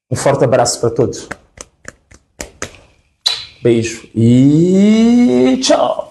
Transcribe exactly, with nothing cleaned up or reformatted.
Um forte abraço para todos. Beijo e tchau!